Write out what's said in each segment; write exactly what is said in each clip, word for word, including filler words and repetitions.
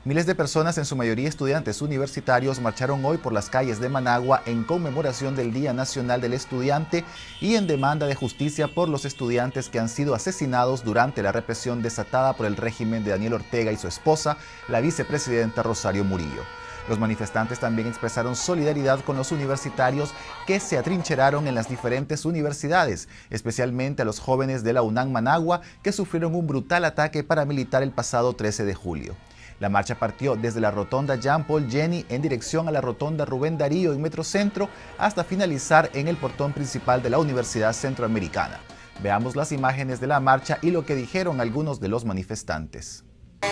Miles de personas, en su mayoría estudiantes universitarios, marcharon hoy por las calles de Managua en conmemoración del Día Nacional del Estudiante y en demanda de justicia por los estudiantes que han sido asesinados durante la represión desatada por el régimen de Daniel Ortega y su esposa, la vicepresidenta Rosario Murillo. Los manifestantes también expresaron solidaridad con los universitarios que se atrincheraron en las diferentes universidades, especialmente a los jóvenes de la UNAM Managua que sufrieron un brutal ataque paramilitar el pasado trece de julio. La marcha partió desde la rotonda Jean Paul Jenny en dirección a la rotonda Rubén Darío en Metrocentro hasta finalizar en el portón principal de la Universidad Centroamericana. Veamos las imágenes de la marcha y lo que dijeron algunos de los manifestantes.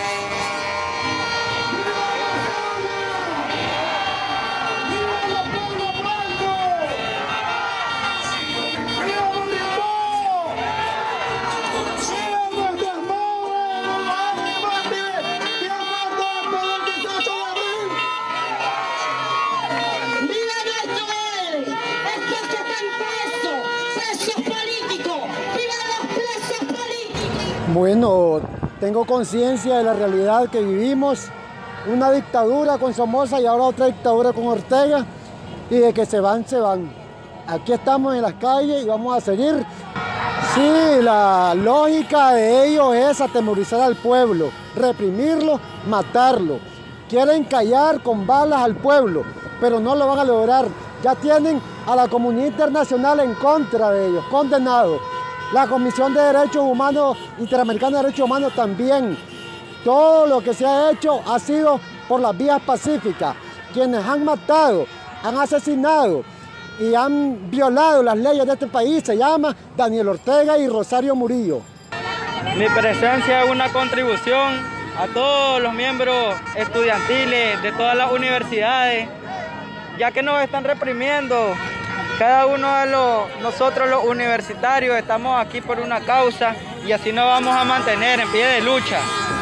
Bueno, tengo conciencia de la realidad que vivimos, una dictadura con Somoza y ahora otra dictadura con Ortega, y de que se van, se van. Aquí estamos en las calles y vamos a seguir. Sí, la lógica de ellos es atemorizar al pueblo, reprimirlo, matarlo. Quieren callar con balas al pueblo, pero no lo van a lograr. Ya tienen a la comunidad internacional en contra de ellos, condenados. La Comisión de Derechos Humanos, Interamericana de Derechos Humanos también. Todo lo que se ha hecho ha sido por las vías pacíficas. Quienes han matado, han asesinado y han violado las leyes de este país se llama Daniel Ortega y Rosario Murillo. Mi presencia es una contribución a todos los miembros estudiantiles de todas las universidades, ya que nos están reprimiendo. Cada uno de los, nosotros los universitarios estamos aquí por una causa y así nos vamos a mantener en pie de lucha.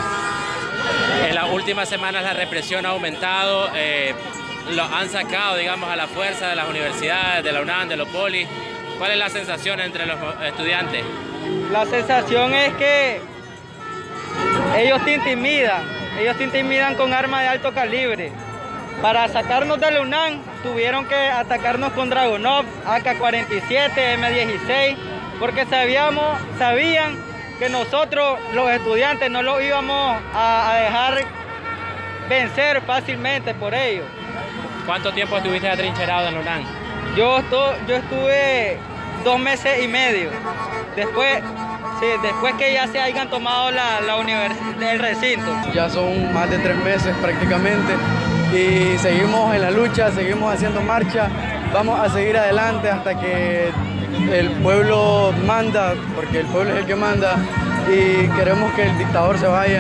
En las últimas semanas la represión ha aumentado, eh, lo han sacado, digamos, a la fuerza de las universidades, de la UNAM, de los polis. ¿Cuál es la sensación entre los estudiantes? La sensación es que ellos te intimidan, ellos te intimidan con armas de alto calibre. Para sacarnos de la UNAM tuvieron que atacarnos con Dragunov, A K cuarenta y siete, M dieciséis, porque sabíamos, sabían que nosotros, los estudiantes, no los íbamos a, a dejar vencer fácilmente por ellos. ¿Cuánto tiempo estuviste atrincherado en la UNAM? Yo, estu, yo estuve dos meses y medio. Después, sí, después que ya se hayan tomado la, la universidad, el recinto. Ya son más de tres meses prácticamente. Y seguimos en la lucha, seguimos haciendo marcha, vamos a seguir adelante hasta que el pueblo manda, porque el pueblo es el que manda y queremos que el dictador se vaya.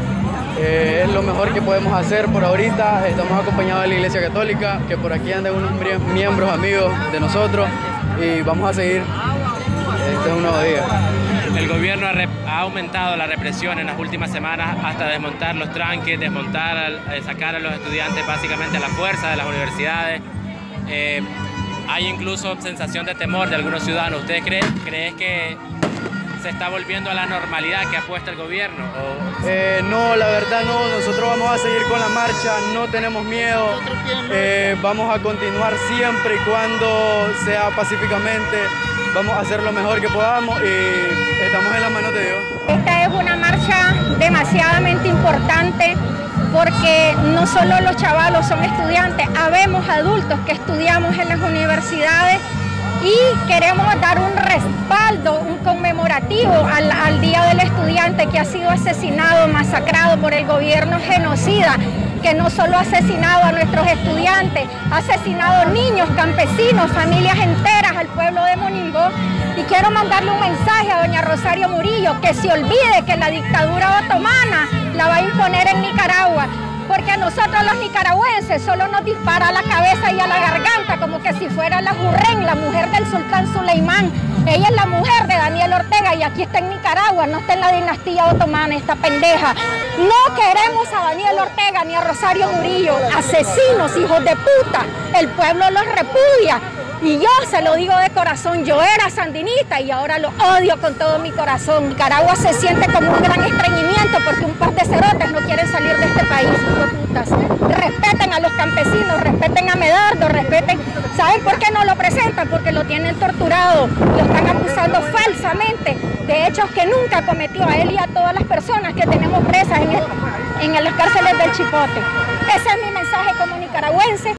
Eh, es lo mejor que podemos hacer por ahorita. Estamos acompañados de la Iglesia Católica, que por aquí andan unos miembros amigos de nosotros y vamos a seguir. Este es un nuevo día. El gobierno ha, ha aumentado la represión en las últimas semanas hasta desmontar los tranques, desmontar, al, sacar a los estudiantes básicamente a la fuerza de las universidades. Eh, hay incluso sensación de temor de algunos ciudadanos. ¿Ustedes creen, creen que se está volviendo a la normalidad que ha puesto el gobierno? ¿O... Eh, no, la verdad no. Nosotros vamos a seguir con la marcha, no tenemos miedo. Eh, vamos a continuar siempre y cuando sea pacíficamente. Vamos a hacer lo mejor que podamos y estamos en las manos de Dios. Esta es una marcha demasiadamente importante porque no solo los chavalos son estudiantes, habemos adultos que estudiamos en las universidades y queremos dar un respaldo, un conmemorativo al, al Día del Estudiante que ha sido asesinado, masacrado por el gobierno genocida, que no solo ha asesinado a nuestros estudiantes, ha asesinado niños, campesinos, familias enteras, al pueblo de Moningó. Y quiero mandarle un mensaje a doña Rosario Murillo, que se olvide que la dictadura otomana la va a imponer en Nicaragua, porque a nosotros los nicaragüenses solo nos dispara a la cabeza y a la garganta, como que si fuera la Hurren, la mujer del sultán Suleimán. Ella es la mujer de Daniel Ortega y aquí está en Nicaragua, no está en la dinastía otomana, esta pendeja. No queremos a Daniel Ortega ni a Rosario Murillo, asesinos, hijos de puta. El pueblo los repudia. Y yo se lo digo de corazón, yo era sandinista y ahora lo odio con todo mi corazón. Nicaragua se siente como un gran estreñimiento porque un par de cerotes no quieren salir de este país. Putas. Respeten a los campesinos, respeten a Medardo, respeten. ¿Saben por qué no lo presentan? Porque lo tienen torturado, lo están acusando falsamente de hechos que nunca cometió, a él y a todas las personas que tenemos presas en, el, en las cárceles del Chipote. Ese es mi mensaje como nicaragüense.